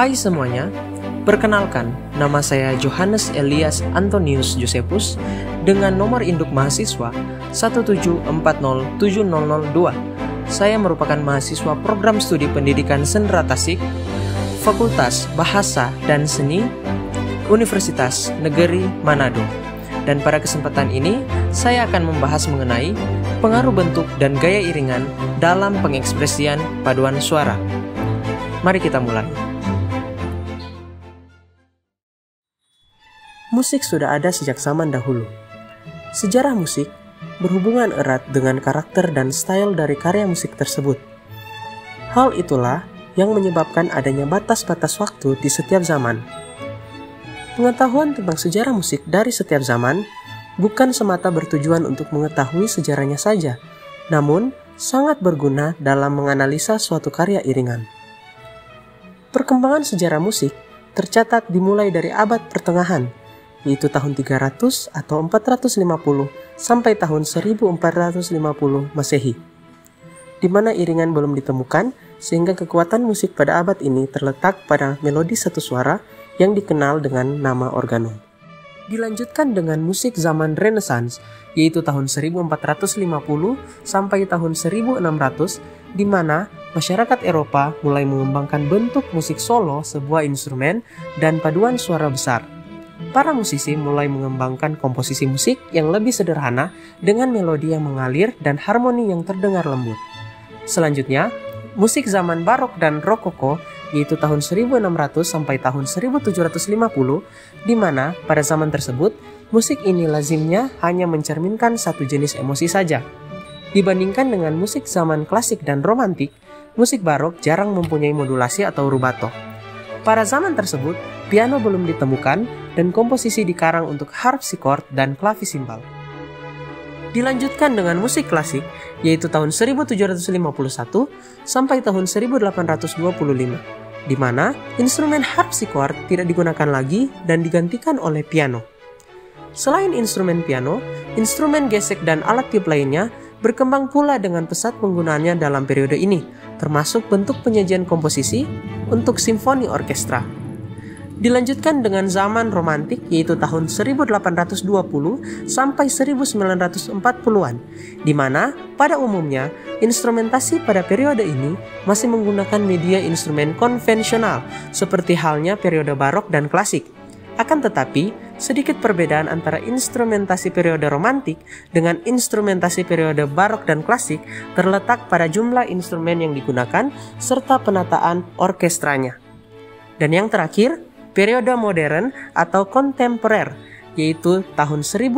Hai semuanya, perkenalkan, nama saya Johannes Elias Antonius Josephus dengan nomor induk mahasiswa 1740702. Saya merupakan mahasiswa program studi pendidikan Sendera Tasik, Fakultas Bahasa dan Seni, Universitas Negeri Manado. Dan pada kesempatan ini, saya akan membahas mengenai pengaruh bentuk dan gaya iringan dalam pengekspresian paduan suara. Mari kita mulai. Musik sudah ada sejak zaman dahulu. Sejarah musik berhubungan erat dengan karakter dan style dari karya musik tersebut. Hal itulah yang menyebabkan adanya batas-batas waktu di setiap zaman. Pengetahuan tentang sejarah musik dari setiap zaman bukan semata bertujuan untuk mengetahui sejarahnya saja, namun sangat berguna dalam menganalisa suatu karya iringan. Perkembangan sejarah musik tercatat dimulai dari abad pertengahan, yaitu tahun 300 atau 450 sampai tahun 1450 Masehi, di mana iringan belum ditemukan sehingga kekuatan musik pada abad ini terletak pada melodi satu suara yang dikenal dengan nama organum. Dilanjutkan dengan musik zaman Renaissance, yaitu tahun 1450 sampai tahun 1600, di mana masyarakat Eropa mulai mengembangkan bentuk musik solo, sebuah instrumen, dan paduan suara besar. Para musisi mulai mengembangkan komposisi musik yang lebih sederhana dengan melodi yang mengalir dan harmoni yang terdengar lembut. Selanjutnya, musik zaman Barok dan Rokoko, yaitu tahun 1600 sampai tahun 1750, di mana pada zaman tersebut musik ini lazimnya hanya mencerminkan satu jenis emosi saja. Dibandingkan dengan musik zaman klasik dan romantik, musik barok jarang mempunyai modulasi atau rubato. Pada zaman tersebut, piano belum ditemukan dan komposisi dikarang untuk harpsichord dan klavisimbal. Dilanjutkan dengan musik klasik, yaitu tahun 1751 sampai tahun 1825, di mana instrumen harpsichord tidak digunakan lagi dan digantikan oleh piano. Selain instrumen piano, instrumen gesek dan alat tiup lainnya berkembang pula dengan pesat penggunaannya dalam periode ini, termasuk bentuk penyajian komposisi untuk simfoni orkestra. Dilanjutkan dengan zaman romantik, yaitu tahun 1820 sampai 1940-an, di mana pada umumnya instrumentasi pada periode ini masih menggunakan media instrumen konvensional seperti halnya periode barok dan klasik. Akan tetapi, sedikit perbedaan antara instrumentasi periode romantik dengan instrumentasi periode barok dan klasik terletak pada jumlah instrumen yang digunakan serta penataan orkestranya. Dan yang terakhir, periode modern atau kontemporer, yaitu tahun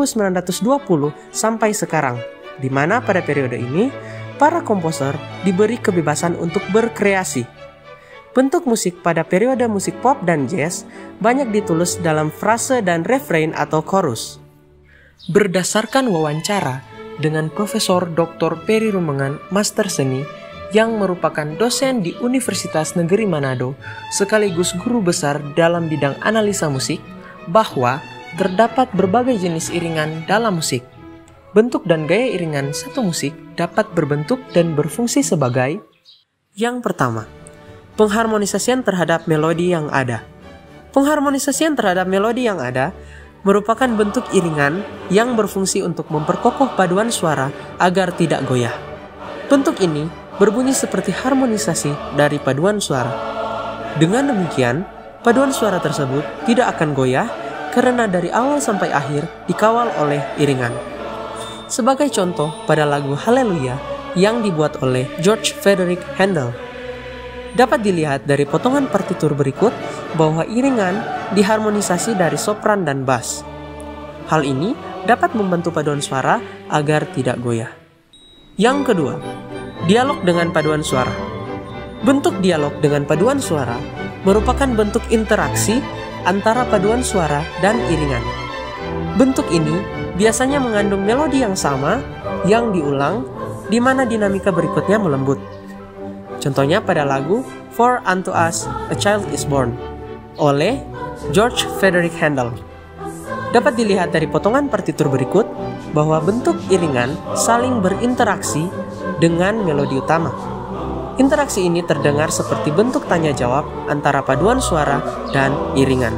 1920 sampai sekarang, di mana pada periode ini, para komposer diberi kebebasan untuk berkreasi. Bentuk musik pada periode musik pop dan jazz banyak ditulis dalam frase dan refrain atau chorus. Berdasarkan wawancara dengan Profesor Dr. Peri Rumengan, Master Seni, yang merupakan dosen di Universitas Negeri Manado, sekaligus guru besar dalam bidang analisa musik, bahwa terdapat berbagai jenis iringan dalam musik. Bentuk dan gaya iringan satu musik dapat berbentuk dan berfungsi sebagai: yang pertama, pengharmonisasian terhadap melodi yang ada. Pengharmonisasian terhadap melodi yang ada merupakan bentuk iringan yang berfungsi untuk memperkokoh paduan suara agar tidak goyah. Bentuk ini berbunyi seperti harmonisasi dari paduan suara. Dengan demikian, paduan suara tersebut tidak akan goyah karena dari awal sampai akhir dikawal oleh iringan. Sebagai contoh pada lagu Haleluya yang dibuat oleh George Frederick Handel, dapat dilihat dari potongan partitur berikut bahwa iringan diharmonisasi dari sopran dan bass. Hal ini dapat membantu paduan suara agar tidak goyah. Yang kedua, dialog dengan paduan suara. Bentuk dialog dengan paduan suara merupakan bentuk interaksi antara paduan suara dan iringan. Bentuk ini biasanya mengandung melodi yang sama yang diulang, di mana dinamika berikutnya melembut. Contohnya pada lagu For Unto Us a Child is Born oleh George Frederick Handel. Dapat dilihat dari potongan partitur berikut bahwa bentuk iringan saling berinteraksi dengan melodi utama. Interaksi ini terdengar seperti bentuk tanya jawab antara paduan suara dan iringan.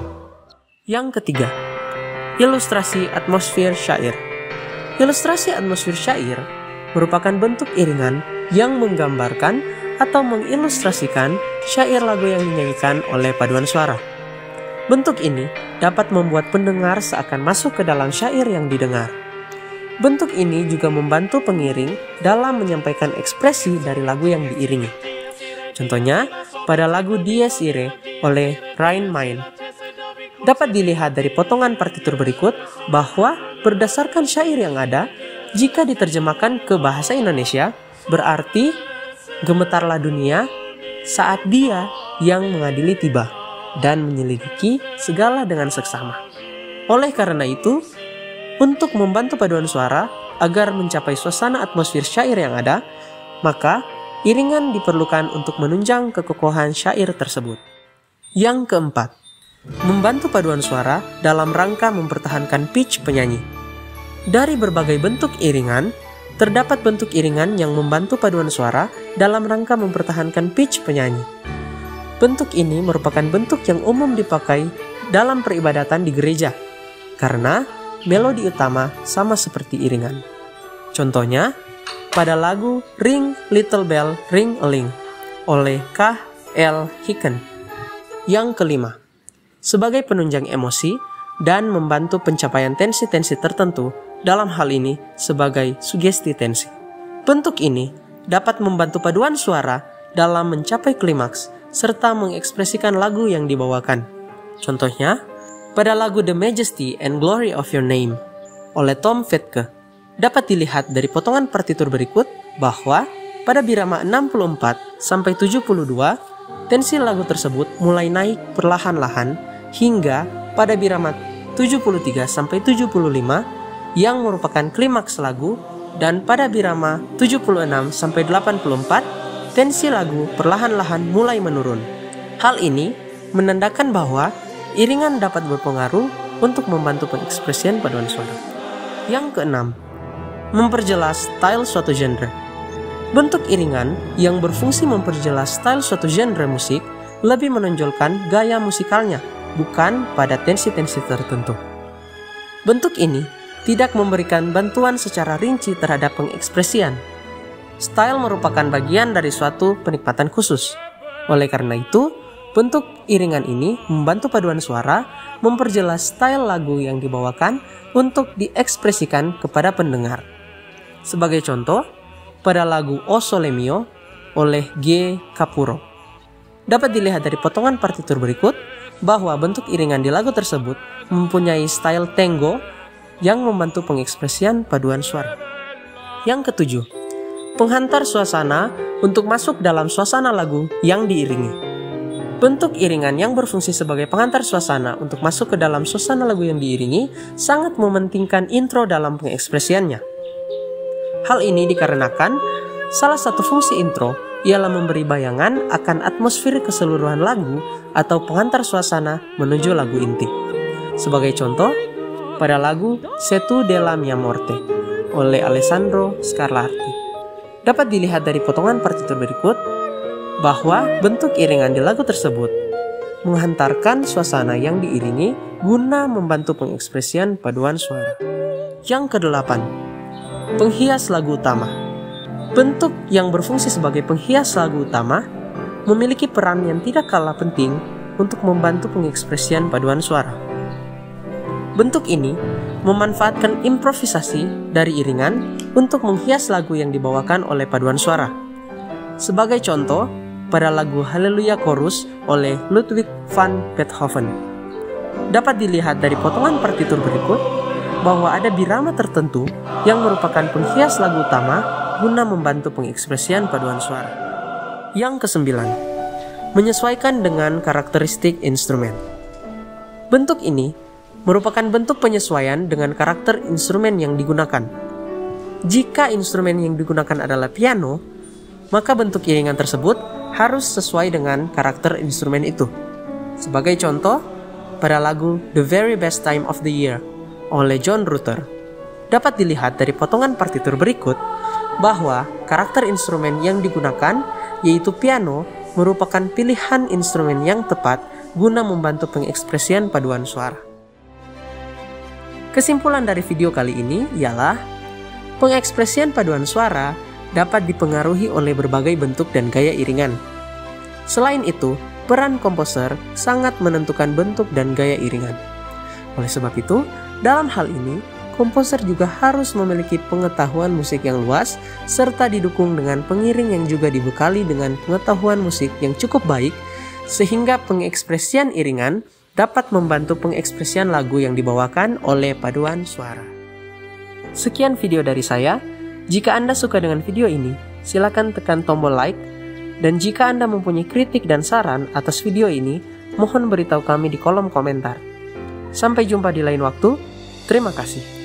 Yang ketiga, ilustrasi atmosfer syair. Ilustrasi atmosfer syair merupakan bentuk iringan yang menggambarkan atau mengilustrasikan syair lagu yang dinyanyikan oleh paduan suara. Bentuk ini dapat membuat pendengar seakan masuk ke dalam syair yang didengar. Bentuk ini juga membantu pengiring dalam menyampaikan ekspresi dari lagu yang diiringi. Contohnya, pada lagu Dies Irae oleh Rein Main. Dapat dilihat dari potongan partitur berikut bahwa berdasarkan syair yang ada, jika diterjemahkan ke bahasa Indonesia, berarti gemetarlah dunia saat dia yang mengadili tiba dan menyelidiki segala dengan seksama. Oleh karena itu, untuk membantu paduan suara agar mencapai suasana atmosfer syair yang ada, maka iringan diperlukan untuk menunjang kekokohan syair tersebut. Yang keempat, membantu paduan suara dalam rangka mempertahankan pitch penyanyi. Dari berbagai bentuk iringan, terdapat bentuk iringan yang membantu paduan suara dalam rangka mempertahankan pitch penyanyi. Bentuk ini merupakan bentuk yang umum dipakai dalam peribadatan di gereja, karena melodi utama sama seperti iringan. Contohnya, pada lagu Ring Little Bell Ring a Ling oleh K.L. Hicken. Yang kelima, sebagai penunjang emosi dan membantu pencapaian tensi-tensi tertentu, dalam hal ini sebagai sugesti tensi. Bentuk ini dapat membantu paduan suara dalam mencapai klimaks serta mengekspresikan lagu yang dibawakan. Contohnya, pada lagu The Majesty and Glory of Your Name oleh Tom Fetke, dapat dilihat dari potongan partitur berikut bahwa pada birama 64 sampai 72, tensi lagu tersebut mulai naik perlahan-lahan hingga pada birama 73 sampai 75 yang merupakan klimaks lagu, dan pada birama 76 sampai 84 tensi lagu perlahan-lahan mulai menurun. Hal ini menandakan bahwa iringan dapat berpengaruh untuk membantu pengekspresian paduan suara. Yang keenam, memperjelas style suatu genre. Bentuk iringan yang berfungsi memperjelas style suatu genre musik lebih menonjolkan gaya musikalnya, bukan pada tensi-tensi tertentu. Bentuk ini tidak memberikan bantuan secara rinci terhadap pengekspresian. Style merupakan bagian dari suatu penikmatan khusus. Oleh karena itu, bentuk iringan ini membantu paduan suara memperjelas style lagu yang dibawakan untuk diekspresikan kepada pendengar. Sebagai contoh, pada lagu O Sole Mio oleh G. Capurro, dapat dilihat dari potongan partitur berikut bahwa bentuk iringan di lagu tersebut mempunyai style tango yang membantu pengekspresian paduan suara. Yang ketujuh, penghantar suasana untuk masuk dalam suasana lagu yang diiringi. Bentuk iringan yang berfungsi sebagai penghantar suasana untuk masuk ke dalam suasana lagu yang diiringi sangat mementingkan intro dalam pengekspresiannya. Hal ini dikarenakan salah satu fungsi intro ialah memberi bayangan akan atmosfer keseluruhan lagu atau penghantar suasana menuju lagu inti. Sebagai contoh, pada lagu Setu della mia morte oleh Alessandro Scarlatti, dapat dilihat dari potongan partitur berikut bahwa bentuk iringan di lagu tersebut menghantarkan suasana yang diiringi guna membantu pengekspresian paduan suara. Yang kedelapan, penghias lagu utama. Bentuk yang berfungsi sebagai penghias lagu utama memiliki peran yang tidak kalah penting untuk membantu pengekspresian paduan suara. Bentuk ini memanfaatkan improvisasi dari iringan untuk menghias lagu yang dibawakan oleh paduan suara. Sebagai contoh, pada lagu Haleluya Chorus oleh Ludwig van Beethoven, dapat dilihat dari potongan partitur berikut bahwa ada birama tertentu yang merupakan penghias lagu utama guna membantu pengekspresian paduan suara. Yang kesembilan, menyesuaikan dengan karakteristik instrumen. Bentuk ini merupakan bentuk penyesuaian dengan karakter instrumen yang digunakan. Jika instrumen yang digunakan adalah piano, maka bentuk iringan tersebut harus sesuai dengan karakter instrumen itu. Sebagai contoh, pada lagu The Very Best Time of the Year oleh John Rutter, dapat dilihat dari potongan partitur berikut bahwa karakter instrumen yang digunakan, yaitu piano, merupakan pilihan instrumen yang tepat guna membantu pengekspresian paduan suara. Kesimpulan dari video kali ini ialah pengekspresian paduan suara dapat dipengaruhi oleh berbagai bentuk dan gaya iringan. Selain itu, peran komposer sangat menentukan bentuk dan gaya iringan. Oleh sebab itu, dalam hal ini, komposer juga harus memiliki pengetahuan musik yang luas serta didukung dengan pengiring yang juga dibekali dengan pengetahuan musik yang cukup baik sehingga pengekspresian iringan dapat membantu pengekspresian lagu yang dibawakan oleh paduan suara. Sekian video dari saya. Jika Anda suka dengan video ini, silakan tekan tombol like, dan jika Anda mempunyai kritik dan saran atas video ini, mohon beritahu kami di kolom komentar. Sampai jumpa di lain waktu. Terima kasih.